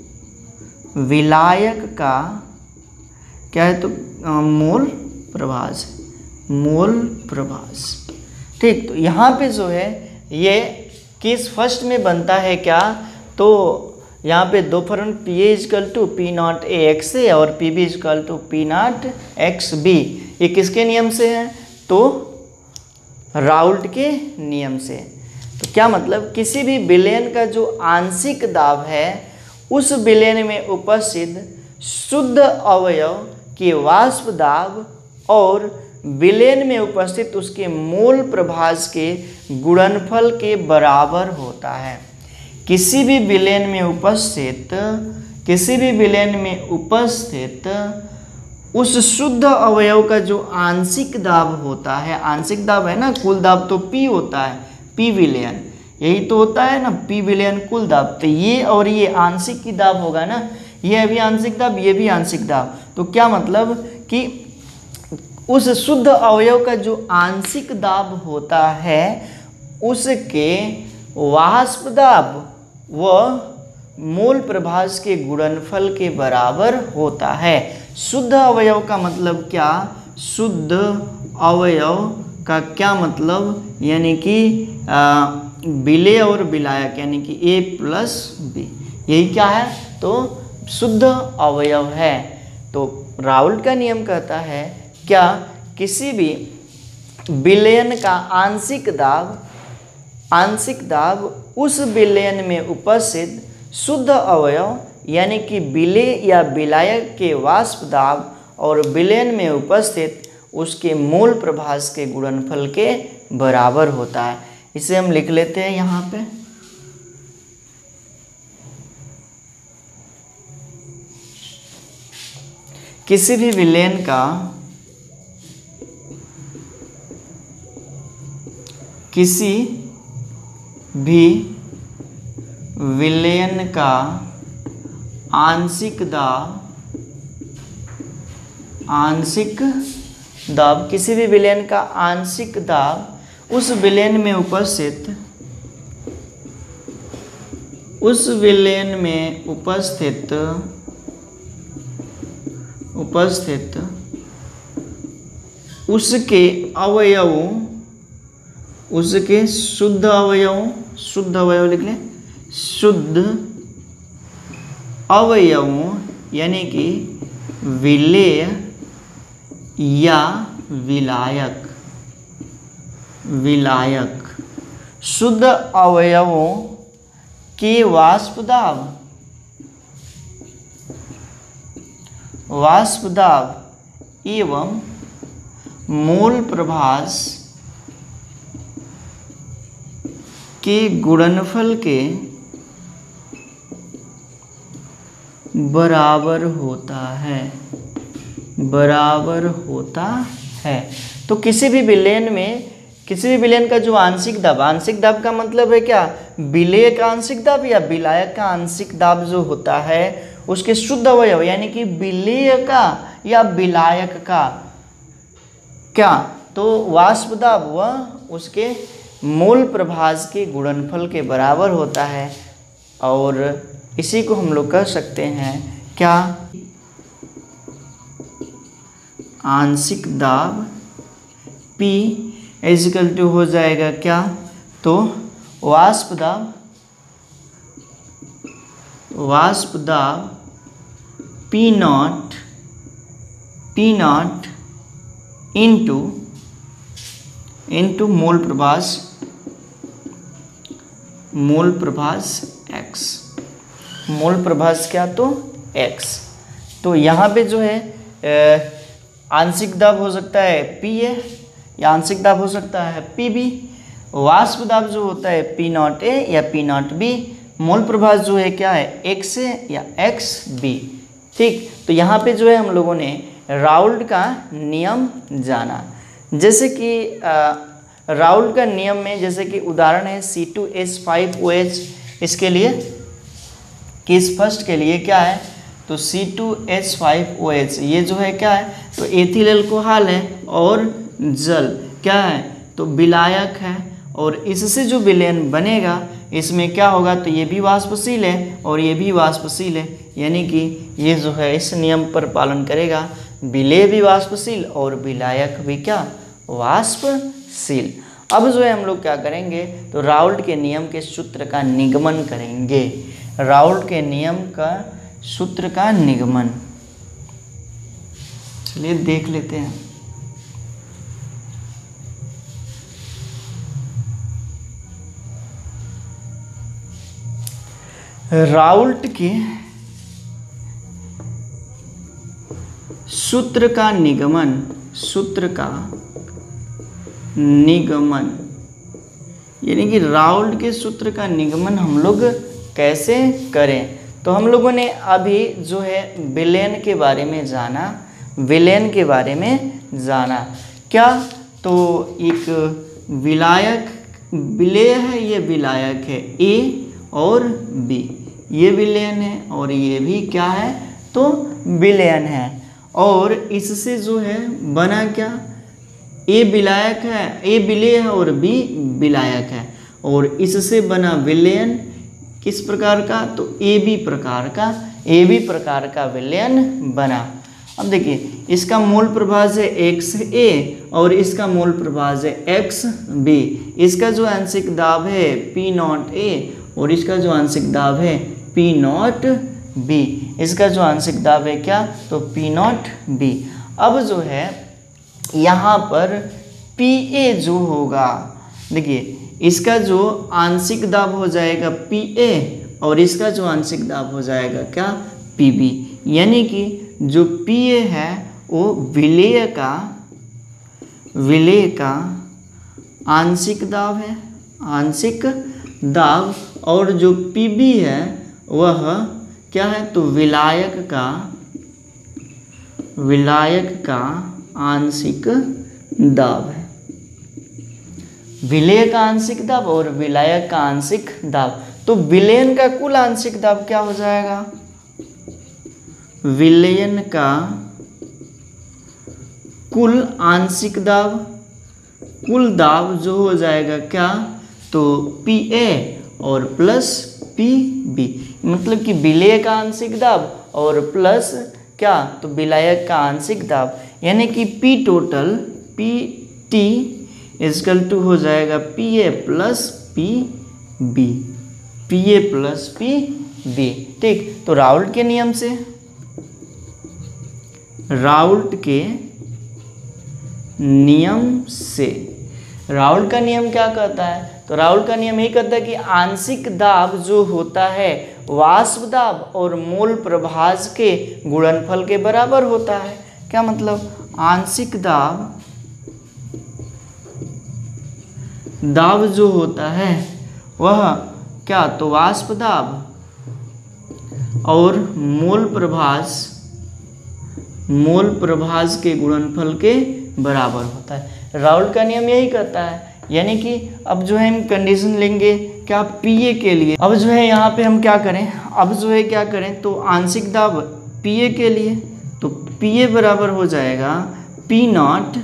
विलायक का क्या है तो मूल प्रभास मूल प्रभास। ठीक, तो यहाँ पे जो है ये केस फर्स्ट में बनता है क्या तो यहाँ पे दो form P A is equal to P naught A X A और P B is equal to P naught X B. ये किसके नियम से है तो राउल्ट के नियम से। तो क्या मतलब किसी भी विलयन का जो आंशिक दाब है उस विलयन में उपस्थित शुद्ध अवयव के वाष्प दाब और विलयन में उपस्थित उसके मोल प्रभाज के गुणनफल के बराबर होता है। किसी भी विलयन में उपस्थित किसी भी विलयन में उपस्थित उस शुद्ध अवयव का जो आंशिक दाब होता है, आंशिक दाब है ना, कुल दाब तो P होता है, P विलयन, यही तो होता है ना, P विलयन कुल दाब, तो ये और ये आंशिक की दाब होगा ना, ये भी आंशिक दाब, ये भी आंशिक दाब। तो क्या मतलब कि उस शुद्ध अवयव का जो आंशिक दाब होता है उसके वाष्प दाब व मूल प्रभाज के गुणनफल के बराबर होता है। शुद्ध अवयव का मतलब क्या? शुद्ध अवयव का क्या मतलब, यानी कि विलेय और विलायक, यानी कि A प्लस बी, यही क्या है? तो शुद्ध अवयव है। तो राउल्ट का नियम कहता है क्या, किसी भी विलयन का आंशिक दाब आंशिक दाब उस विलयन में उपस्थित शुद्ध अवयव यानी कि विलेय या विलायक के वाष्प दाब और विलयन में उपस्थित उसके मूल प्रभाज के गुणनफल के बराबर होता है। इसे हम लिख लेते हैं यहाँ पे। किसी भी विलयन का किसी भी विलयन का आंशिक दाब आंशिक दाब किसी भी विलयन का आंशिक दाब उस विलयन में उपस्थित उस विलयन में उपस्थित उपस्थित उसके अवयवों उसके शुद्ध अवयवों शुद्ध अवयव लिख लें, शुद्ध अवयवों यानी कि विलेय या विलायक विलायक शुद्ध अवयवों के वाष्प दाब वाष्प दाब एवं मूल प्रभाज के गुणनफल के बराबर होता है बराबर होता है। तो किसी भी विलयन में किसी भी विलयन का जो आंशिक दाब आंशिक दाब का मतलब है क्या, विलेय का आंशिक दाब या विलायक का आंशिक दाब जो होता है उसके शुद्ध अवयव यानी कि विलेय का या विलायक का क्या, तो वाष्प दाब व उसके मूल प्रभाज के गुणनफल के बराबर होता है। और इसी को हम लोग कह सकते हैं क्या, आंशिक दाब P इजिकल टू हो जाएगा क्या, तो वाष्प दाब वाष्प दाब P naught P naught into into मूल प्रभाज मूल प्रभाज x मूल प्रभाज क्या, तो x। तो यहाँ पे जो है आंशिक दाब हो सकता है P है या आंशिक दाब हो सकता है P B, वाष्प दाब जो होता है P नॉट A या P नॉट B, मूल प्रभाज जो है क्या है x A या x B। ठीक, तो यहाँ पे जो है हम लोगों ने राउल्ट का नियम जाना। जैसे कि राउल्ट का नियम में जैसे कि उदाहरण है C two H five O H, इसके लिए केस फर्स्ट के लिए क्या है, तो C two H five O H ये जो है क्या है, तो एथिल अल्कोहल है और जल क्या है, तो विलायक है। और इससे जो विलयन बनेगा इसमें क्या होगा, तो ये भी वाष्पशील है और ये भी वाष्पशील है, यानी कि ये जो है इस नियम पर पालन करेगा, विलेय भी वाष्पशील और विलायक भी क्या, वाष्पशील। अब जो है हम लोग क्या करेंगे, तो राउल्ट के नियम के सूत्र का निगमन करेंगे। राउल्ट के नियम का सूत्र का निगमन, चलिए देख लेते हैं। राउल्ट के सूत्र का निगमन, सूत्र का निगमन यानी कि राउल्ट के सूत्र का निगमन हम लोग कैसे करें। तो हम लोगों ने अभी जो है विलयन के बारे में जाना, विलयन के बारे में जाना क्या, तो एक विलायक, विलेय है, ये विलायक है ए और बी, ये विलयन है और ये भी क्या है, तो विलयन है। और इससे जो है बना क्या, ए विलायक है, ए विलेय है और बी विलायक है, और इससे बना विलयन किस प्रकार का, तो ए बी प्रकार का, ए बी प्रकार का विलयन बना। अब देखिए इसका मूल प्रभाज है एक्स ए और इसका मूल प्रभाज है एक्स बी, इसका जो आंशिक दाब है पी नॉट ए और इसका जो आंशिक दाब है पी नॉट बी, इसका जो आंशिक दाब है क्या, तो पी नॉट बी। अब जो है यहाँ पर पी ए जो होगा, देखिए इसका जो आंशिक दाब हो जाएगा पी ए और इसका जो आंशिक दाब हो जाएगा क्या, पी बी, यानी कि जो पी ए है वो विलेय का, विलेय का आंशिक दाब है, आंशिक दाब, और जो पी बी है वह क्या है, तो विलायक का, विलायक का आंशिक दाब है, विलेय का आंशिक दाब और विलायक का आंशिक दाब। तो विलयन का कुल आंशिक दाब क्या हो जाएगा, विलयन का कुल आंशिक दाब, कुल दाब जो हो जाएगा क्या, तो पी ए और प्लस पी बी, मतलब कि विलेय का आंशिक दाब और प्लस क्या, तो विलायक का आंशिक दाब, यानी कि P total P T is equal to हो जाएगा P A plus P B, P A plus P B. ठीक, तो राउल्ट के नियम से, राउल्ट के नियम से, राउल्ट का नियम क्या कहता है, तो राउल्ट का नियम यही कहता है कि आंशिक दाब जो होता है वाष्प दाब और मूल प्रभाज के गुणनफल के बराबर होता है। क्या मतलब, आंशिक दाब, दाब जो होता है वह क्या, तो वाष्प दाब और मूल प्रभाज, मूल प्रभाज के गुणनफल के बराबर होता है। राउल्ट का नियम यही कहता है, यानी कि अब जो है हम कंडीशन लेंगे क्या, पी ए के लिए। अब जो है यहाँ पे हम क्या करें, अब जो है क्या करें, तो आंशिक दाब पी ए के लिए, तो पी ए बराबर हो जाएगा P naught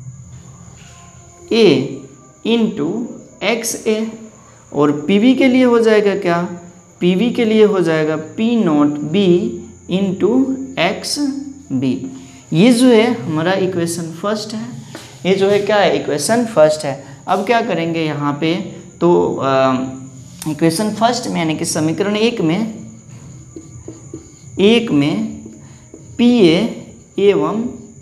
A into X A, और पी बी के लिए हो जाएगा क्या, पी बी के लिए हो जाएगा P naught B into X B. ये जो है हमारा इक्वेशन फर्स्ट है, ये जो है क्या है, इक्वेशन फर्स्ट है। अब क्या करेंगे यहाँ पे, तो इक्वेशन फर्स्ट में यानी कि समीकरण एक में, एक में पी ए एवं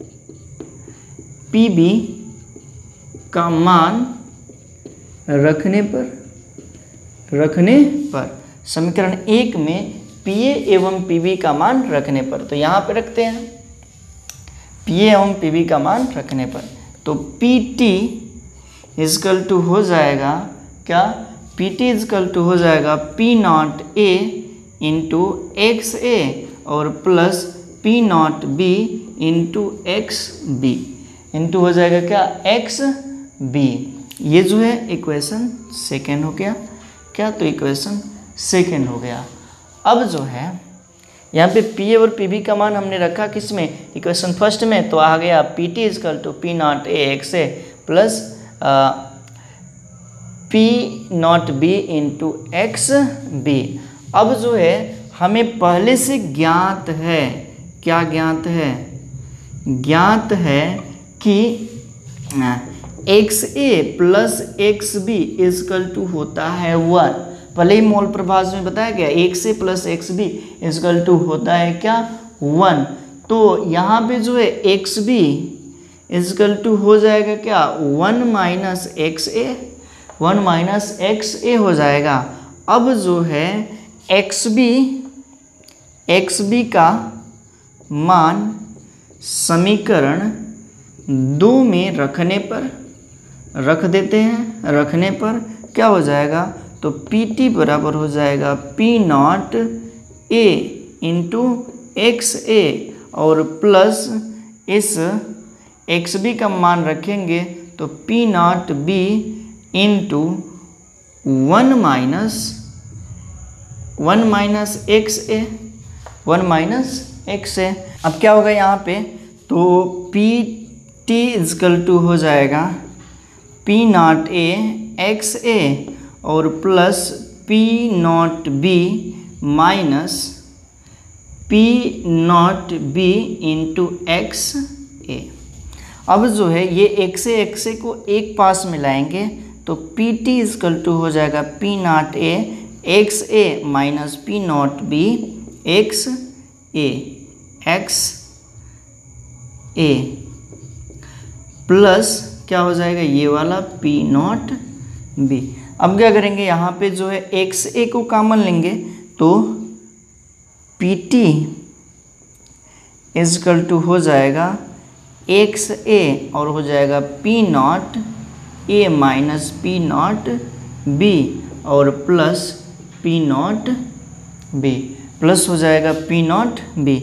पी बी का मान रखने पर, रखने पर समीकरण एक में पी ए एवं पी बी का मान रखने पर, तो यहाँ पे रखते हैं पी ए एवं पी बी का मान रखने पर, तो पी टी इजकल टू हो जाएगा क्या, पी टी इजकल टू हो जाएगा P naught A into X A और plus P naught B into X B, into हो जाएगा क्या, एक्स बी। ये जो है इक्वेशन सेकेंड हो गया क्या, तो इक्वेशन सेकेंड हो गया। अब जो है यहाँ पे पी ए और पी बी का मान हमने रखा किस में, इक्वेशन फर्स्ट में, तो आ गया P T is equal to P naught A X A plus P naught B into X B. अब जो है हमें पहले से ज्ञात है, क्या ज्ञात है, ज्ञात है कि X A plus X B is equal to होता है वन, पहले ही मोल प्रभाज में बताया गया X A plus X B is equal to होता है क्या, वन। तो यहाँ पे जो है एक्स बी इजकल टू हो जाएगा क्या, one minus X A, one minus X A हो जाएगा। अब जो है एक्स बी, एक्स बी का मान समीकरण दो में रखने पर रख देते हैं, रखने पर क्या हो जाएगा, तो पी टी बराबर हो जाएगा P naught A into X A और प्लस इस एक्स बी का मान रखेंगे तो P naught B into one minus one minus X A one minus X A. अब क्या होगा यहाँ पे, तो पी टी इजकल टू हो जाएगा P naught A X A और plus P naught B minus P naught B into X A. अब जो है ये एक्स ए एक्स ए को एक पास मिलाएंगे तो पी टी इजकल टू हो जाएगा P naught A X A minus P naught B X A X A plus क्या हो जाएगा ये वाला पी नॉट बी। अब क्या करेंगे, यहाँ पे जो है एक्स ए को कॉमन लेंगे तो पी टी इजकल टू हो जाएगा एक्स ए और हो जाएगा P naught A minus P naught B और plus P naught B plus हो जाएगा पी नॉट बी।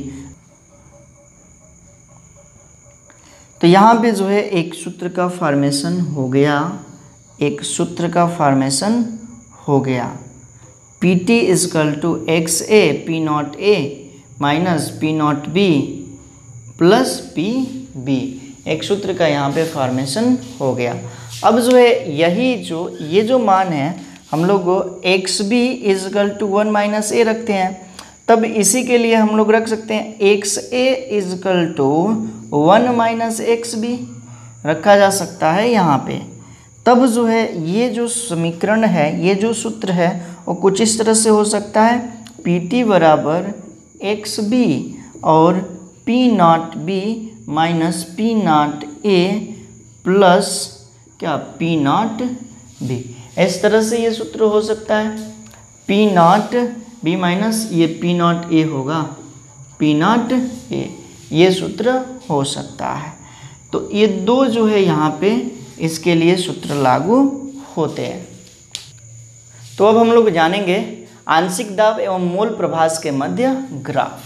तो यहाँ पे जो है एक सूत्र का फॉर्मेशन हो गया, एक सूत्र का फॉर्मेशन हो गया P T is equal to X A P naught A minus P naught B plus P B, एक सूत्र का यहाँ पे फॉर्मेशन हो गया। अब जो है यही जो ये जो मान है हम लोग X B is equal to one minus A रखते हैं, तब इसी के लिए हम लोग रख सकते हैं X A is equal to one minus X B रखा जा सकता है यहाँ पे। तब जो है ये जो समीकरण है, ये जो सूत्र है वो कुछ इस तरह से हो सकता है पी टी बराबर एक्स बी और P naught B minus P naught A plus क्या पी नॉट बी। इस तरह से ये सूत्र हो सकता है पी नॉट बी माइनस ये पी नॉट ए होगा पी नॉट ए, ये सूत्र हो सकता है। तो ये दो जो है यहाँ पे इसके लिए सूत्र लागू होते हैं। तो अब हम लोग जानेंगे आंशिक दाब एवं मोल प्रभास के मध्य ग्राफ।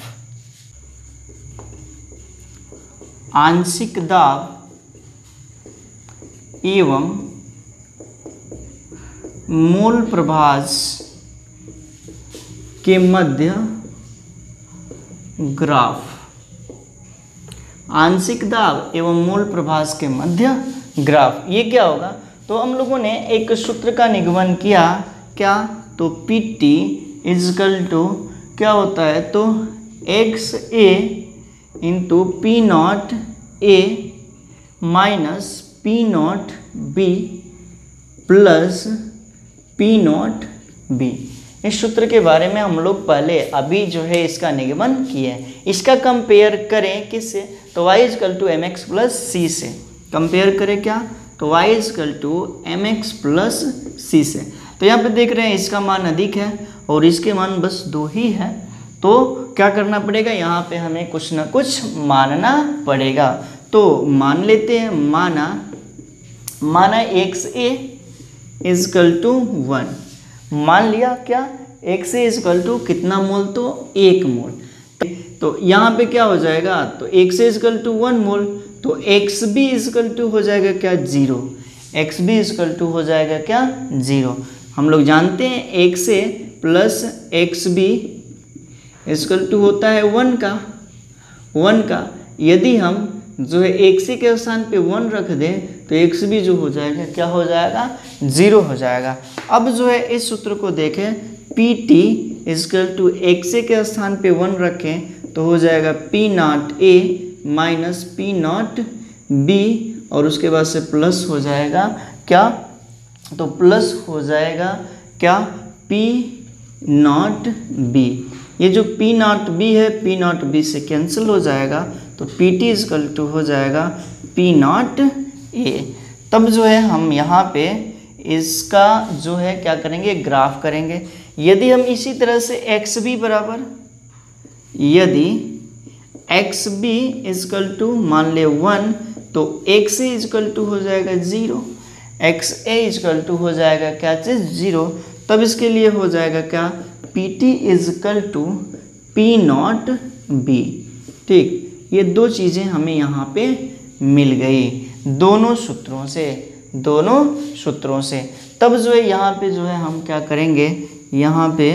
आंशिक दाब एवं मोल प्रभास के मध्य ग्राफ। आंशिक दाब एवं मोल प्रभास के मध्य ग्राफ, ये क्या होगा, तो हम लोगों ने एक सूत्र का निगमन किया, क्या, तो पी टी इजकल टू क्या होता है, तो X A into P naught A minus P naught B plus P naught B. इस सूत्र के बारे में हम लोग पहले अभी जो है इसका निगमन किए हैं। इसका कंपेयर करें किससे, तो y is equal to M X plus C से कंपेयर करें क्या, तो y is equal to M X plus C से। तो यहाँ पे देख रहे हैं इसका मान अधिक है और इसके मान बस दो ही है, तो क्या करना पड़ेगा, यहाँ पे हमें कुछ ना कुछ मानना पड़ेगा। तो मान लेते हैं, माना माना X A is equal to one, मान लिया क्या, एक्स ए इजकल टू कितना मोल, तो एक मोल। तो यहाँ पे क्या हो जाएगा, तो X A is equal to one mole, तो एक्स बी इजकल टू हो जाएगा क्या, zero, X B is equal to हो जाएगा क्या, जीरो। हम लोग जानते हैं X A plus X B is equal to होता है वन का, वन का। यदि हम जो है एक्स ए के स्थान पे वन रख दें तो एक्स बी जो हो जाएगा क्या हो जाएगा, जीरो हो जाएगा। अब जो है इस सूत्र को देखें, P T is equal to X A के स्थान पे वन रखें तो हो जाएगा P naught A minus P naught B और उसके बाद से प्लस हो जाएगा क्या, तो प्लस हो जाएगा क्या, पी नॉट बी। ये जो पी नॉट बी है पी नॉट बी से कैंसिल हो जाएगा, तो पी टी इजकल टू हो जाएगा पी नॉट ए। तब जो है हम यहाँ पे इसका जो है क्या करेंगे, ग्राफ करेंगे। यदि हम इसी तरह से एक्स बी बराबर, यदि एक्स बी इजकल टू मान ले वन, तो एक्स ए इजकल टू हो जाएगा zero, X A is equal to हो जाएगा क्या चीज़ ज़ीरो। तब इसके लिए हो जाएगा क्या, P T is equal to P naught B. ठीक, ये दो चीज़ें हमें यहाँ पे मिल गई दोनों सूत्रों से, दोनों सूत्रों से। तब जो है यहाँ पे जो है हम क्या करेंगे, यहाँ पे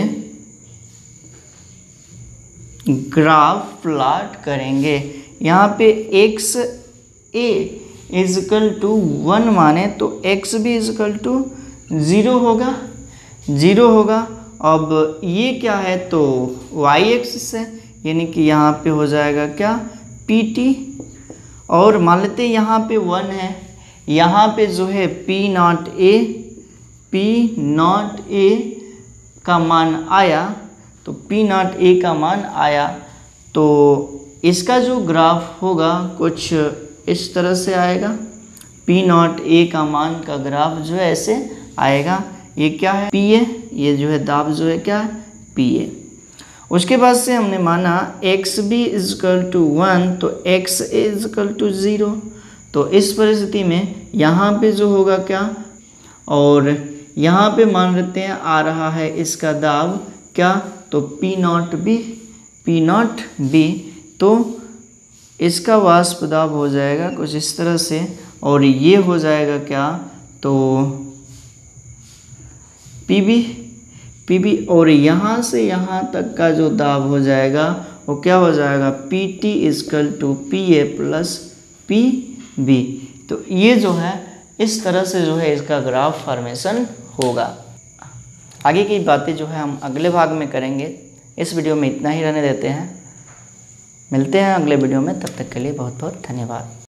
ग्राफ प्लॉट करेंगे। यहाँ पे X A is equal to one माने तो एक्स भी इजकल टू ज़ीरो होगा, ज़ीरो होगा। अब ये क्या है, तो वाई एक्सिस है, यानी कि यहाँ पे हो जाएगा क्या, पी टी। और मान लेते हैं यहाँ पे वन है, यहाँ पे जो है P naught A, P naught A का मान आया, तो पी नॉट ए का मान आया, तो इसका जो ग्राफ होगा कुछ इस तरह से आएगा। पी नॉट ए का मान का ग्राफ जो है ऐसे आएगा। ये क्या है, पी ए, ये जो है दाब जो है क्या है, पी ए। उसके बाद से हमने माना X B is equal to one, तो X A is equal to zero. तो इस परिस्थिति में यहाँ पे जो होगा क्या, और यहाँ पे मान लेते हैं आ रहा है इसका दाब क्या, तो P naught B, P naught B. तो इसका वाष्प दाब हो जाएगा कुछ इस तरह से, और ये हो जाएगा क्या, तो पी बी, पी बी। और यहाँ से यहाँ तक का जो दाब हो जाएगा वो क्या हो जाएगा, P T is equal to P A plus P B. तो ये जो है इस तरह से जो है इसका ग्राफ फॉर्मेशन होगा। आगे की बातें जो है हम अगले भाग में करेंगे। इस वीडियो में इतना ही रहने देते हैं, मिलते हैं अगले वीडियो में, तब तक के लिए बहुत बहुत धन्यवाद।